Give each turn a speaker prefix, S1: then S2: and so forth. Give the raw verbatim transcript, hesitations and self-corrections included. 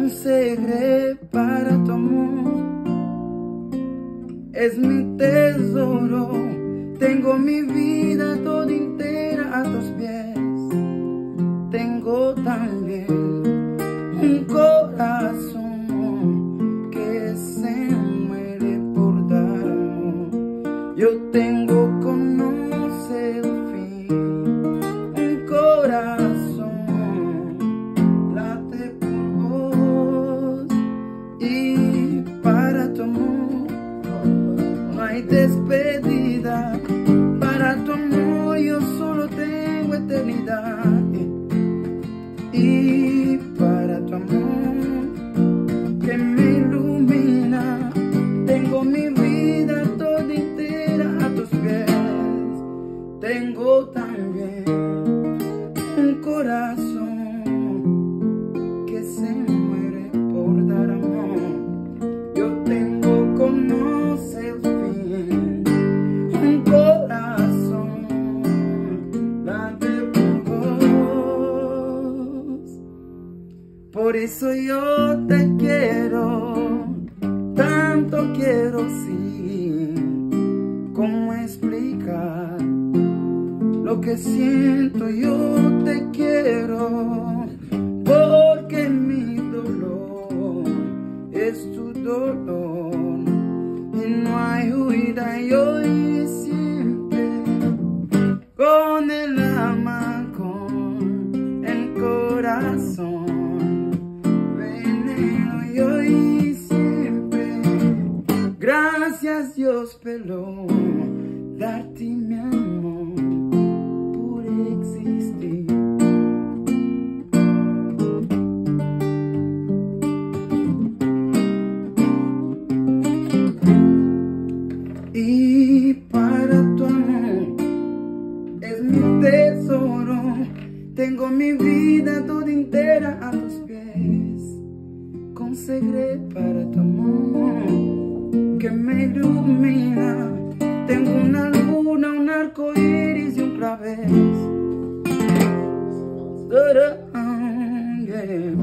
S1: consagré para tu amor. Es mi tesoro, tengo mi vida toda entera a tus pies. Tengo también un corazón que se muere por dar amor. Yo tengo conoce el fin, un corazón late por vos y para tu amor no hay despedida. Para tu amor yo solo tengo eternidad. Y para tu amor que me ilumina, tengo mi vida toda entera a tus pies. Tengo también un corazón que se muere por dar amor. Yo tengo conoce el fin, un corazón late por vos. Por eso yo te quiero, tanto quiero, sí. ¿Cómo explicar lo que siento? Yo te quiero, porque mi dolor es tu dolor. Y no hay huida, yo y siempre con el alma, con el corazón. Yo y siempre, gracias Dios peló, darte mi amor por existir. Y para tu amor es mi tesoro, tengo mi vida toda entera a tus pies. Consagré para tu amor que me ilumina. Tengo una luna, un arco iris y un clavel. Yeah.